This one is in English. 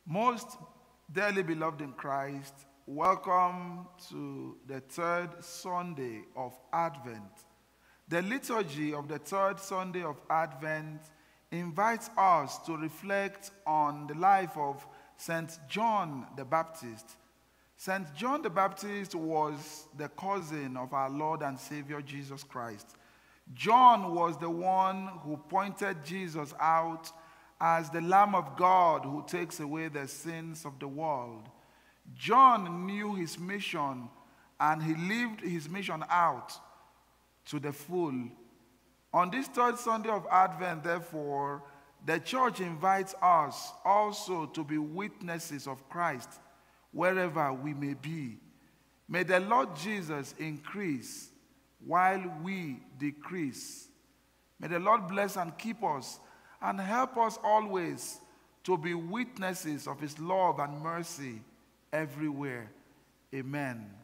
Most dearly beloved in Christ, welcome to the third Sunday of Advent. The liturgy of the third Sunday of Advent invites us to reflect on the life of St. John the Baptist. St. John the Baptist was the cousin of our Lord and Savior Jesus Christ. John was the one who pointed Jesus out as the Lamb of God who takes away the sins of the world. John knew his mission and he lived his mission out to the full. On this third Sunday of Advent, therefore, the church invites us also to be witnesses of Christ wherever we may be. May the Lord Jesus increase while we decrease. May the Lord bless and keep us and help us always to be witnesses of his love and mercy everywhere. Amen.